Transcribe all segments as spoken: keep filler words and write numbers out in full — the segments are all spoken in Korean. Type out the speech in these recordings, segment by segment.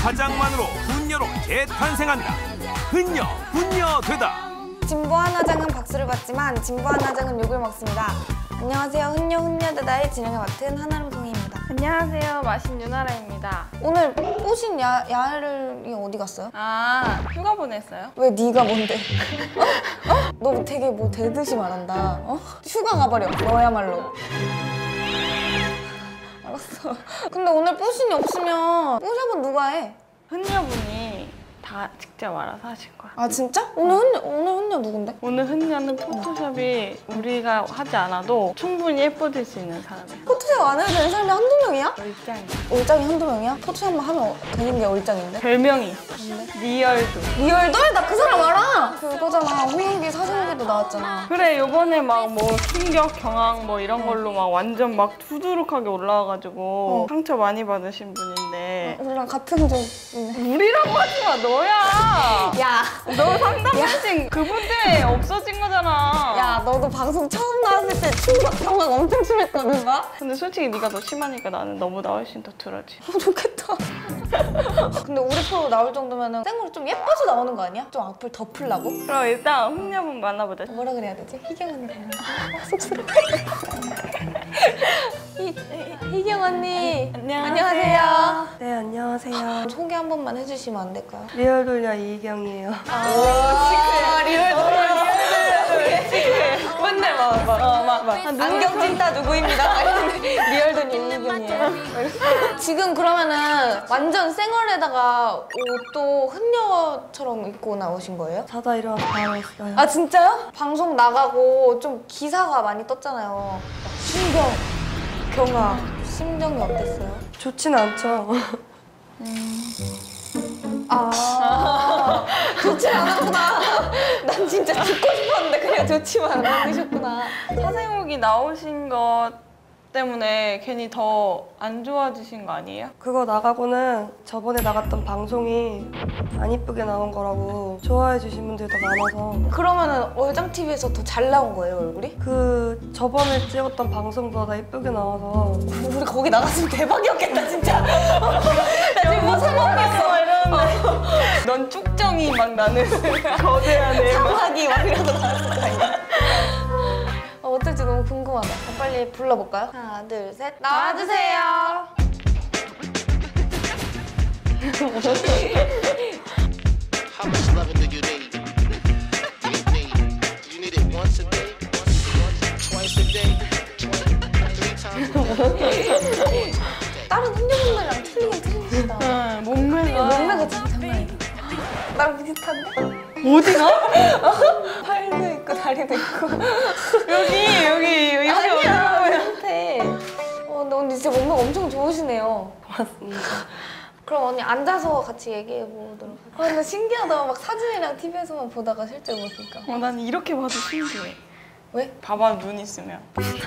화장만으로 훈녀로 재탄생한다. 훈녀, 훈녀 되다. 진보한 화장은 박수를 받지만 진보한 화장은 욕을 먹습니다. 안녕하세요. 훈녀 훈녀되다의 진행을 맡은 한아름송이입니다. 안녕하세요. 마신 유나라입니다. 오늘 꼬신 야, 야을이 어디 갔어요? 아, 휴가 보냈어요? 왜 네가 뭔데? 어? 어? 너 되게 뭐 대듯이 말한다. 어? 휴가 가버려. 너야말로. 알았어. 근데 오늘 뽀신이 없으면 뽀샵은 누가 해? 훈녀분이 다 직접 알아서 하신 거야. 아 진짜? 오늘 훈녀, 오늘 훈녀 누군데? 오늘 훈녀는 포토샵이 우리가 하지 않아도 충분히 예뻐질 수 있는 사람이야. 포토샵 안 해도 되는 사람이 한두 명이야? 얼짱이야. 얼짱이 한두 명이야? 포토샵만 하면 되는 게 얼짱인데? 별명이 있어. 리얼도. 리얼돌? 나 그 사람 알아! 그거잖아. 홍인기 사진기도 나왔잖아. 그래, 요번에 막 뭐 충격, 경황 뭐 이런 걸로 막 완전 막 두두룩하게 올라와가지고 어. 상처 많이 받으신 분인데 우리랑 같은 쪽이네. 우리라고 하지 마, 너야! 야! 너 상담하신 그분 때문에 없어진 거잖아. 야, 너도 방송 처음 나왔을 때 충격 경황 엄청 심했거든, 나? 근데 솔직히 네가 더 심하니까 나는 너보다 훨씬 더 덜하지. 어, 좋겠다. 근데 우리 프로 나올 정도면 생으로 좀 예뻐서 나오는 거 아니야? 좀 악플 덮으려고? 그럼 일단 훈녀분 만나보자. 뭐라 그래야 되지? 희경 언니 닮은 아, 쑥스러워. 희, 희경 언니. 안녕하세요. 네, 안녕하세요. 소개 한 번만 해주시면 안 될까요? 리얼돌려 이희경이에요. 아, 리얼돌려. 맨날 막, 막, 어, 막, 막. 안경 찐따 누구입니다. 리얼돌려 이희경이에요. 지금 그러면은 완전 쌩얼에다가 옷도 흔녀처럼 입고 나오신 거예요? 자다 일어나서 바로 했어요. 아 진짜요? 방송 나가고 좀 기사가 많이 떴잖아요. 신경, 경화, 심정이 어땠어요? 좋진 않죠. 아 좋지 않았구나. 난 진짜 죽고 싶었는데 그냥 좋지만 않으셨구나. 사생욱이 나오신 것 때문에 괜히 더 안 좋아지신 거 아니에요? 그거 나가고는 저번에 나갔던 방송이 안 이쁘게 나온 거라고 좋아해 주신 분들이 더 많아서 그러면은 얼짱티비에서 더 잘 나온 거예요, 얼굴이? 그 저번에 찍었던 방송보다 이쁘게 나와서 우리 거기 나갔으면 대박이었겠다, 진짜. 나 지금 뭐 상황했어, 이러는데. 넌 쭉정이 막 나는 거대한 애 막. 상황이 막 이러고 나왔을 거 아니야. 어, 어떨지 너무 궁금하다. 그럼 빨리 불러볼까요? 하나, 둘, 셋. 나와주세요. How much loving do you need? Do you need? Do you need it once a day? Once, twice a day? Three times a day? 다른 훈녀분들이랑 틀리긴 틀리시다. 응, 몸매가. 몸매가 진짜 장난 아니야. 나랑 비슷한데? 어디가? 팔도 있고 다리도 있고. 여기 여기 여기 아니야, 우리한테. 어, 근데 언니 진짜 몸매가 엄청 좋으시네요. 고맙습니다. 그럼 언니 앉아서 같이 얘기해 보도록 할게요. 아, 근데 신기하다. 막 사진이랑 티비에서만 보다가 실제로 보니까. 어, 난 이렇게 봐도 신기해. 왜? 봐봐, 눈 있으면.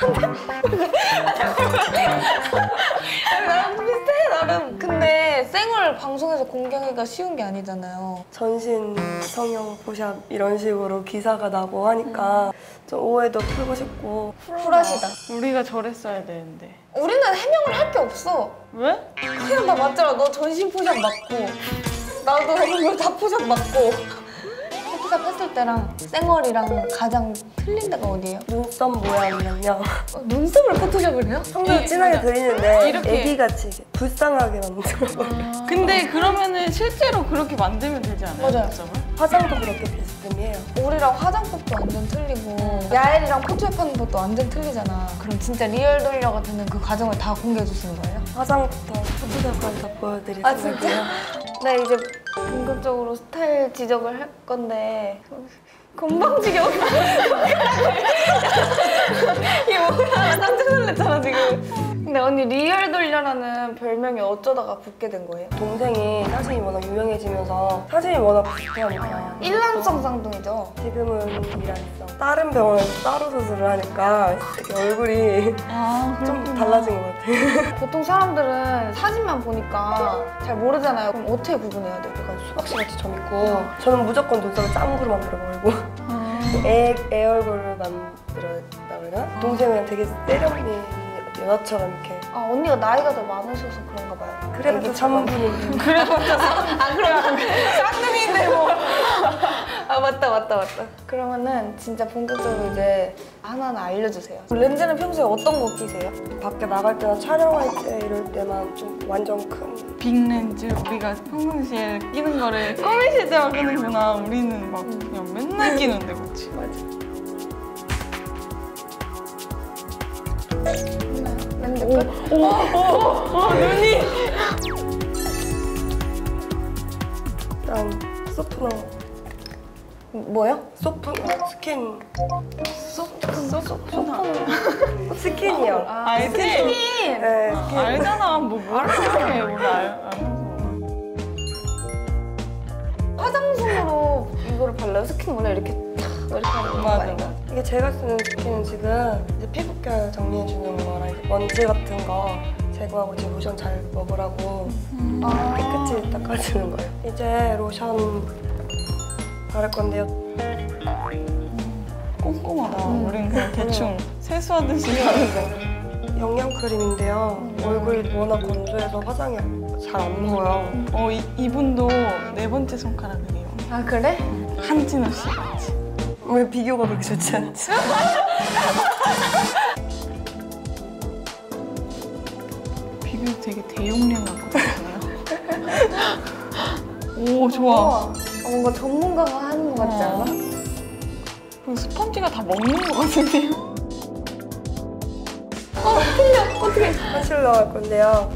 나랑 비슷해, 나름. 근데 쌩얼 방송에서 공개하기가 쉬운 게 아니잖아요. 전신 성형 포샵 이런 식으로 기사가 나고 하니까 좀 오해도 풀고 싶고 쿨하시다. 우리가 저랬어야 되는데. 우리는 해명을 할 게 없어. 왜? 그냥 다 맞잖아. 너 전신 포샵 맞고 나도 얼굴 다 포샵 맞고. 포샵 했을 때랑 쌩얼이랑 가장 틀린 데가 어디예요? 눈썹 모양이랑요. 어, 눈썹을 포토샵을 해요? 성도 진하게 그리는데 이렇게. 애기같이 이렇게 불쌍하게 만들어요. 근데 그러면은 실제로 그렇게 만들면 되지 않아요? 맞아요. 눈썹을? 화장도 그렇게 비슷해요. 우리랑 화장법도 완전 틀리고 야엘이랑 포토샵 하는 것도 완전 틀리잖아. 그럼 진짜 리얼 돌려가 되는 그 과정을 다 공개해 주시는 거예요? 화장부터 포토샵까지 다 보여드릴 아 생각이에요. 진짜? 네 이제 본격적으로 스타일 지적을 할 건데 건방지게 없어. 이게 뭐야? 깜짝 놀랐잖아 지금. 근데 언니 리얼 돌려라는 별명이 어쩌다가 붙게 된 거예요? 동생이 사진이 워낙 유명해지면서 사진이 워낙 비슷하니까 일란성 쌍둥이죠? 지금은 일란성 다른 병원에서 따로 수술을 하니까 되게 얼굴이 아 좀 달라진 것 같아요. 보통 사람들은 사진만 보니까 잘 모르잖아요. 그럼 어떻게 구분해야 돼요? 약간 수박씨같이 점 있고 저는 무조건 눈썹을 짱구로 만들어버리고 애, 애 얼굴을 만들었다고 해야 되나? 동생은 되게 세련미 여자처럼 이렇게. 아 언니가 나이가 더 많으셔서 그런가 봐요. 그래도 전문분인데. 아 그럼 쌍둥이인데 뭐. 아 맞다 맞다 맞다. 그러면은 진짜 본격적으로 이제 하나는 알려주세요. 렌즈는 평소에 어떤 거 끼세요? 밖에 나갈 때나 촬영할 때 이럴 때만 좀 완전 큰. 빅렌즈 우리가 평상시에 끼는 거를 꾸미실 때만 끼는구나. 우리는 막 그냥 맨날 끼는데 그치? 맞아. 렌즈 끝. 오 눈이. 일단 소프너. 뭐요? 소프 스킨. 소프나. 스킨이요. 알지? 네. 스킨. 알잖아. 뭐 뭐를 해 몰라. 알- 화장솜으로 이거를 발라요? 스킨 원래 이렇게 탁 이렇게 하는 거 맞아. 아닌가? 이게 제가 쓰는 스킨은 지금 이제 피부결 정리해주는 거랑 이제 먼지 같은 거 제거하고 이제 로션 잘 먹으라고 아 깨끗이 닦아주는 거예요. 이제 로션 바를 건데요. 꼼꼼하다. 우린 그냥 대충 세수하듯이 하는 거. 영양 크림인데요. 얼굴이 워낙 건조해서 화장이 잘 안 먹어요. 어 이, 이분도 네 번째 손가락이에요. 아 그래? 한진호 씨 같이. 왜 비교가 그렇게 좋지 않지? 비교 되게 대용량 같거든요. 오 좋아. 우와. 어, 뭔가 전문가가 하는 거 같지 않아? 그 스펀지가 다 먹는 것 같은데요? 컨실러 할 건데요.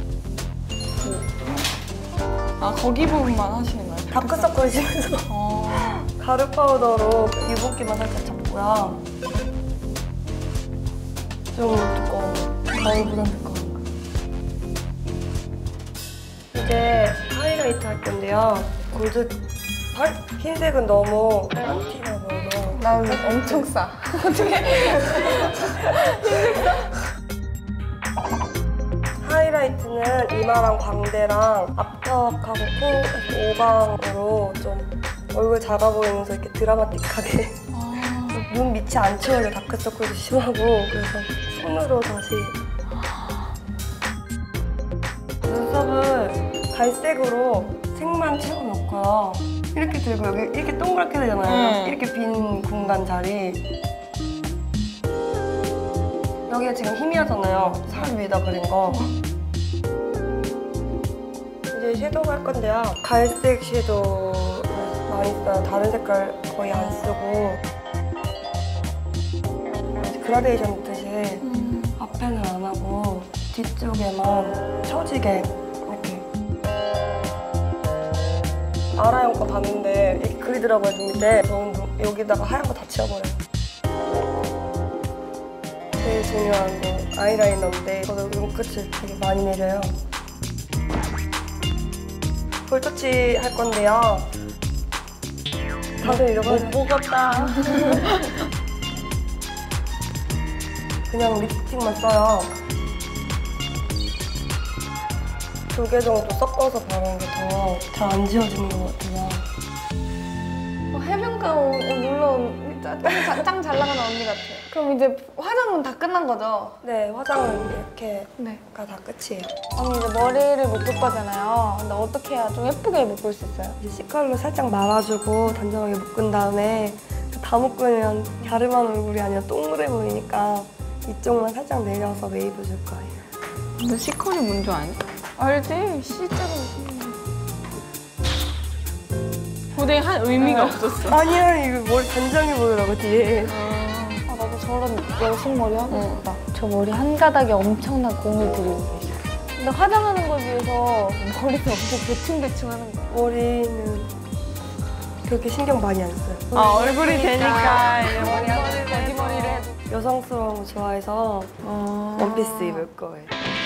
아 거기 부분만 하시는 거예요? 다크서클 심해서 어. 가루 파우더로 유분기만 살짝 잡고요. 좀 두꺼워. 거울보단 두꺼운 거. 이제 하이라이트 할 건데요. 골드 펄? 흰색은 너무 안티가 보여서 난 엄청 싸. 하이라이트는 이마랑 광대랑 앞턱하고 코, 오방으로 좀 얼굴 작아 보이면서 이렇게 드라마틱하게 눈 밑이 안 채워져 다크서클도 심하고 그래서 손으로 다시 눈썹을 갈색으로 색만 채워놓고요. 이렇게 들고 여기 이렇게 동그랗게 되잖아요. 음. 이렇게 빈 공간 자리 여기가 지금 희미하잖아요. 살 위에다 그린 거. 이제 섀도우 할 건데요. 갈색 섀도우 많이 써요. 다른 색깔 거의 안 쓰고 그라데이션 넣듯이 앞에는 안 하고 뒤쪽에만 처지게 이렇게 아라형 거 봤는데 이렇게 그리더라고요. 눈 밑에 저는 눈- 여기다가 하얀 거 다 지워버려요. 제일 중요한 거 아이라이너인데 저도 눈끝을 되게 많이 내려요. 볼터치 할 건데요. 다들 이러고 못 보겠다. 그냥 립스틱만 써요. 두 개 정도 섞어서 바르는 게 더 잘 안 지워지는 것 같아요. 어, 해변가 오- 오- 놀러 온 짱 잘 나가는 언니 같아. 그럼 이제 화장은 다 끝난 거죠? 네, 화장은 이렇게가 네. 다 끝이에요. 언니 이제 머리를 묶을 거잖아요. 근데 어떻게 해야 좀 예쁘게 묶을 수 있어요? 이제 C컬로 살짝 말아주고 단정하게 묶은 다음에 다 묶으면 갸름한 얼굴이 아니라 동그래 보이니까 이쪽만 살짝 내려서 웨이브 줄 거예요. 너 시컬이 뭔 줄 아니? 알지? 실제로. 도대히 한 의미가 없었어. 아니야, 이거 머리 단정해 보이라고 뒤에. 아 나도 저런 여신머리 하고 싶다. 저 머리 한 가닥에 엄청난 공을 들이고 계셔. 근데 화장하는 걸 위해서 머리를 엄청 대충대충 하는 거야. 머리는 그렇게 신경 많이 안 써요. 아 얼굴이 되니까 이제 머리 머리를 거짓머리를 해도. 여성스러운 거 좋아해서 원피스 입을 거예요.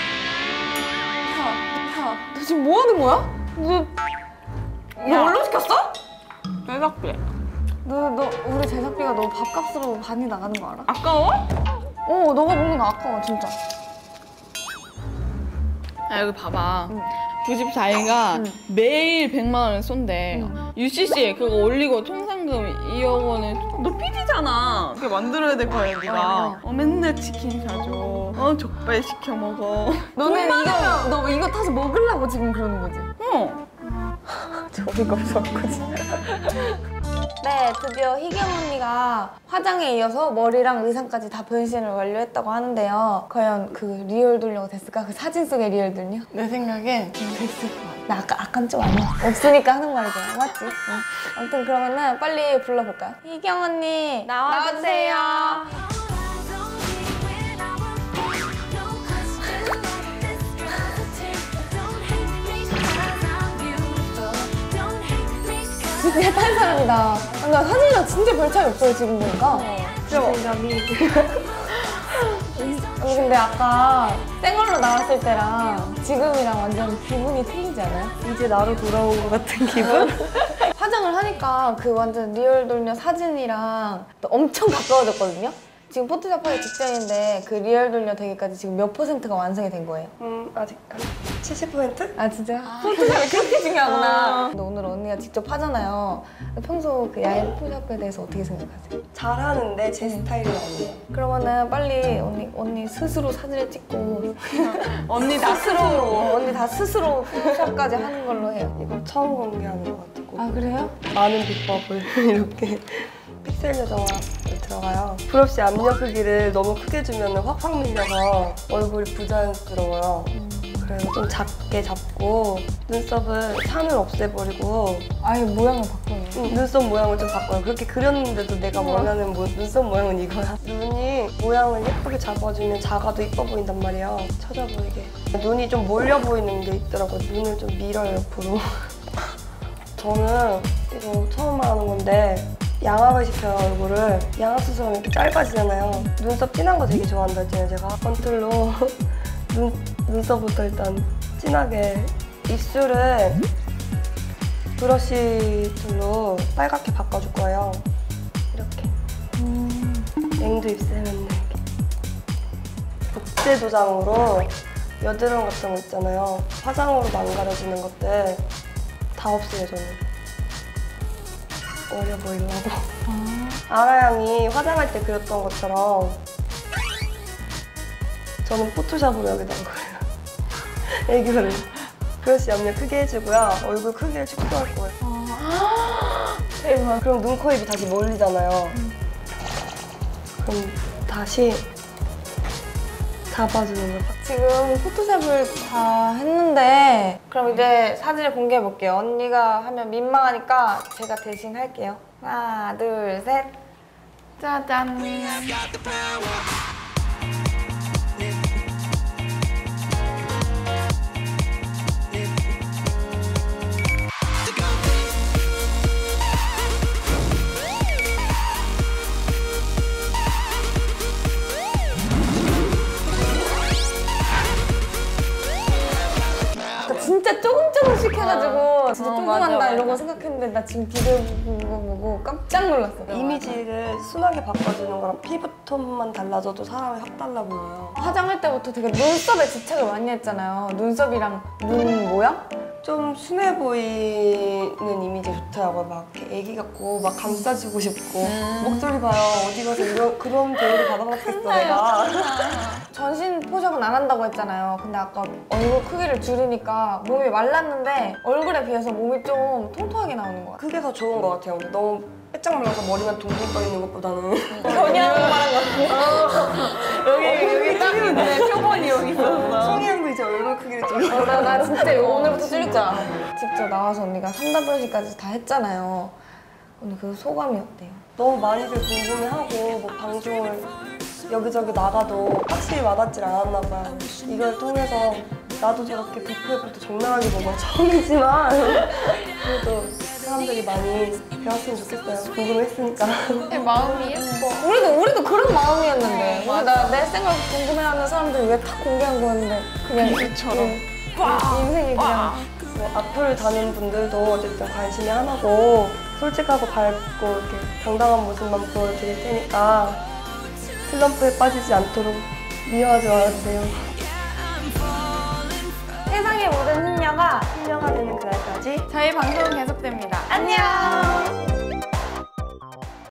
야, 야, 너 지금 뭐 하는 거야? 너, 너 얼른 시켰어? 빼박빼. 너, 너 우리 제작비가 너 밥값으로 반이 나가는 거 알아? 아까워? 어, 너가 먹는 거 아까워 진짜. 야 여기 봐봐. 구십사 일가 매일 백만 원을 쏜대. 유씨씨 그거 올리고 총 상금 이 학원에 너 피디잖아. 이렇게 만들어야 될 거야 네가. 어, 맨날 치킨 사줘. 어 족발 시켜 먹어. 너는 이거 너 이거 타서 먹으려고 지금 그러는 거지? 어. 어이가 없어갖고 진짜. 네, 드디어 희경 언니가 화장에 이어서 머리랑 의상까지 다 변신을 완료했다고 하는데요. 과연 그 리얼 돌려가 됐을까? 그 사진 속의 리얼 돌려? 내 생각엔 됐을 것 같아. 나 아까 아까는 좀 아니야. 없으니까 하는 말이잖아. 맞지? 응. 아무튼 그러면은 빨리 불러볼까요? 희경 언니 나와주세요. 진짜 딴 사람이다. 나 사진이랑 진짜 별 차이 없어요 지금 보니까. 자신감이. 아니 근데 아까 생얼로 나왔을 때랑 지금이랑 완전 기분이 틀리지 않아요? 이제 나로 돌아온 것 같은 기분? 화장을 하니까 그 완전 리얼 돌려 사진이랑 또 엄청 가까워졌거든요? 지금 포토샵 하기 직전인데 그 리얼 돌려 되기까지 지금 몇 퍼센트가 완성이 된 거예요? 음, 아직 한 칠십 퍼센트? 아 진짜? 포토샵이 그렇게 중요하구나. 근데 오늘 언니가 직접 하잖아요. 평소 그 야외 포토샵에 대해서 어떻게 생각하세요? 잘하는데 제 스타일은 아니에요. 그러면은 빨리 언니 언니 스스로 사진을 찍고 언니 나 스스로 언니 다 스스로 포토샵까지 하는 걸로 해요. 이거 처음 공개하는 것 같고 아 그래요? 많은 비법을 이렇게 픽셀 요정화 들어가요. 브러쉬 압력 크기를 너무 크게 주면 확확 밀려서 얼굴이 부자연스러워요. 그래서 좀 작게 잡고 눈썹을 산을 없애버리고 아예 모양을 바꾸는. 음, 눈썹 모양을 좀 바꿔요. 그렇게 그렸는데도 내가 원하는 뭐, 눈썹 모양은 이거야. 눈이 모양을 예쁘게 잡아주면 작아도 이뻐 보인단 말이에요. 쳐져 보이게. 눈이 좀 몰려 보이는 게 있더라고요. 눈을 좀 밀어요, 옆으로. 저는 이거 처음 하는 건데 양악을 시켜요, 얼굴을. 양악 수술은 이렇게 짧아지잖아요. 눈썹 진한 거 되게 좋아한다 했잖아요, 제가. 컨툴로 눈, 눈썹부터 일단 진하게. 입술을 브러쉬 툴로 빨갛게 바꿔줄 거예요. 이렇게. 음. 앵두 입술은 이렇게. 복제 도장으로 여드름 같은 거 있잖아요. 화장으로 망가져지는 것들 다 없애요, 저는. 어려 보이려고. 아. 아라양이 화장할 때 그렸던 것처럼 저는 포토샵으로 여기다가 그려요. 애교를. 브러쉬 압력 크게 해주고요. 얼굴 크기를 축소할 거예요. 아. 대박. 그럼 눈, 코, 입이 다시 몰리잖아요. 음. 그럼 다시 잡아주는 거. 지금 포토샵을 다 했는데 그럼 이제 사진을 공개해 볼게요. 언니가 하면 민망하니까 제가 대신 할게요. 하나, 둘, 셋. 짜잔. 진짜 조금 조금씩 해가지고 진짜 어, 궁금한다 맞아, 이러고 맞아. 생각했는데 나 지금 비디오 보는 거 보고 깜짝 놀랐어. 이미지를 순하게 바꿔주는 거랑 피부톤만 달라져도 사람이 확 달라 보여요. 화장할 때부터 되게 눈썹에 집착을 많이 했잖아요. 눈썹이랑 눈 모양? 좀 순해 보이는 이미지 좋더라고요. 막 이렇게 애기 같고 막 감싸주고 싶고 목소리 봐요. 어디 가서 이런 그런 대우를 받아봤겠어 내가. 전신 포샵은 안 한다고 했잖아요. 근데 아까 얼굴 크기를 줄이니까 몸이 말랐는데 얼굴에 비해서 몸이 좀 통통하게 나오는 것 같아요. 그게 더 좋은 것 같아요. 근데 너무 빼짝 말라서 머리만 둥둥 떠 있는 것보다는. 그냥 말한 것 같은데. 여기 여기 딱 있네. 표본이 여기 있었어. 성희양도 이제 얼굴 크기를 좀. 어, 나, 나 진짜 이거 오늘부터 줄일 거야. 직접 나와서 언니가 삼단 브러쉬까지 다 했잖아요. 오늘 그 소감이 어때요? 너무 많이들 궁금해하고 뭐 방송을 여기저기 나가도 확실히 와닿질 않았나 봐요. 이걸 통해서 나도 저렇게 비포에부터 적나라하게 보고 처음이지만 그래도 사람들이 많이 배웠으면 좋겠어요. 궁금했으니까. 마음이 예뻐. 우리도 우리도 그런 마음이었는데. 우리 나 내 생각 궁금해하는 사람들이 왜 다 공개한 거였는데 그냥 비비처럼. 인생이 그냥. 뭐 악플 다는 분들도 어쨌든 관심이 하나고 솔직하고 밝고 이렇게 당당한 모습만 보여드릴 테니까 슬럼프에 빠지지 않도록 미워하지 말아주세요. 세상의 모든 흔녀가 신녀가 되는 그날까지 저희 방송은 계속됩니다. 안녕.